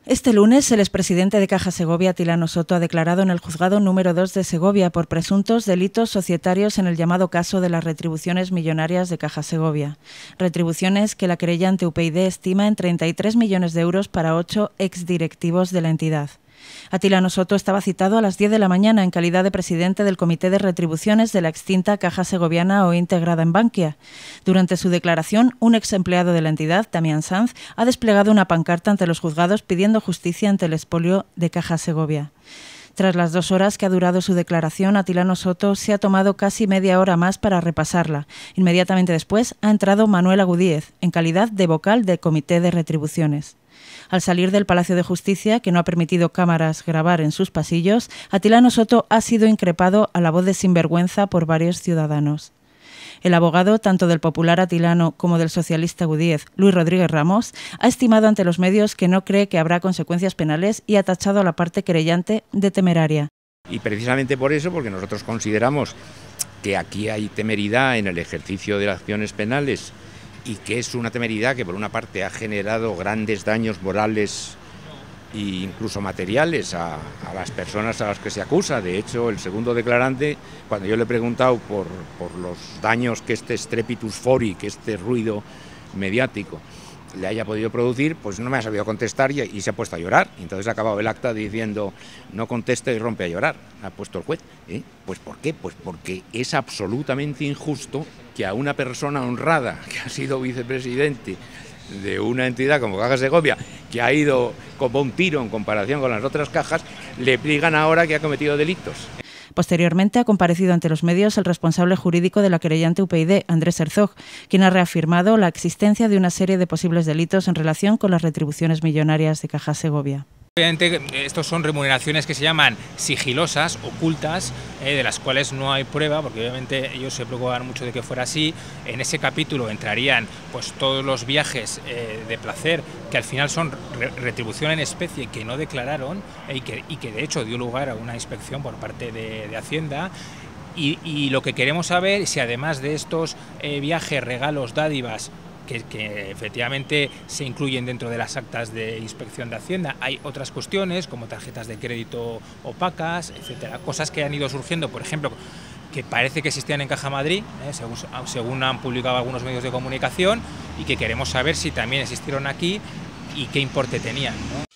Este lunes, el expresidente de Caja Segovia, Atilano Soto, ha declarado en el Juzgado número 2 de Segovia por presuntos delitos societarios en el llamado caso de las retribuciones millonarias de Caja Segovia. Retribuciones que la querellante UPyD estima en 33 millones de euros para 8 exdirectivos de la entidad. Atilano Soto estaba citado a las 10 de la mañana en calidad de presidente del Comité de Retribuciones de la extinta Caja Segoviana o integrada en Bankia. Durante su declaración, un ex empleado de la entidad, Damián Sanz, ha desplegado una pancarta ante los juzgados pidiendo justicia ante el expolio de Caja Segovia. Tras las 2 horas que ha durado su declaración, Atilano Soto se ha tomado casi media hora más para repasarla. Inmediatamente después ha entrado Manuel Agudíez, en calidad de vocal del Comité de Retribuciones. Al salir del Palacio de Justicia, que no ha permitido cámaras grabar en sus pasillos, Atilano Soto ha sido increpado a la voz de sinvergüenza por varios ciudadanos. El abogado, tanto del popular Atilano como del socialista Agudíez, Luis Rodríguez Ramos, ha estimado ante los medios que no cree que habrá consecuencias penales y ha tachado a la parte querellante de temeraria. Y precisamente por eso, porque nosotros consideramos que aquí hay temeridad en el ejercicio de las acciones penales y que es una temeridad que por una parte ha generado grandes daños morales e incluso materiales a las personas a las que se acusa. De hecho, el segundo declarante, cuando yo le he preguntado por los daños que este strepitus fori, que este ruido mediático le haya podido producir, pues no me ha sabido contestar y se ha puesto a llorar. Y entonces ha acabado el acta diciendo: no conteste y rompe a llorar. Ha puesto el juez. Pues ¿por qué? Pues porque es absolutamente injusto que a una persona honrada que ha sido vicepresidente de una entidad como Caja Segovia, que ha ido como un tiro en comparación con las otras cajas, le digan ahora que ha cometido delitos. Posteriormente ha comparecido ante los medios el responsable jurídico de la querellante UPyD, Andrés Herzog, quien ha reafirmado la existencia de una serie de posibles delitos en relación con las retribuciones millonarias de Caja Segovia. Obviamente estos son remuneraciones que se llaman sigilosas, ocultas, de las cuales no hay prueba, porque obviamente ellos se preocupan mucho de que fuera así. En ese capítulo entrarían pues todos los viajes de placer que al final son retribución en especie que no declararon y que de hecho dio lugar a una inspección por parte de Hacienda. Y lo que queremos saber es si además de estos viajes, regalos, dádivas, que efectivamente se incluyen dentro de las actas de inspección de Hacienda, hay otras cuestiones como tarjetas de crédito opacas, etcétera, cosas que han ido surgiendo, por ejemplo, que parece que existían en Caja Madrid, según han publicado algunos medios de comunicación, y que queremos saber si también existieron aquí y qué importe tenían, ¿no?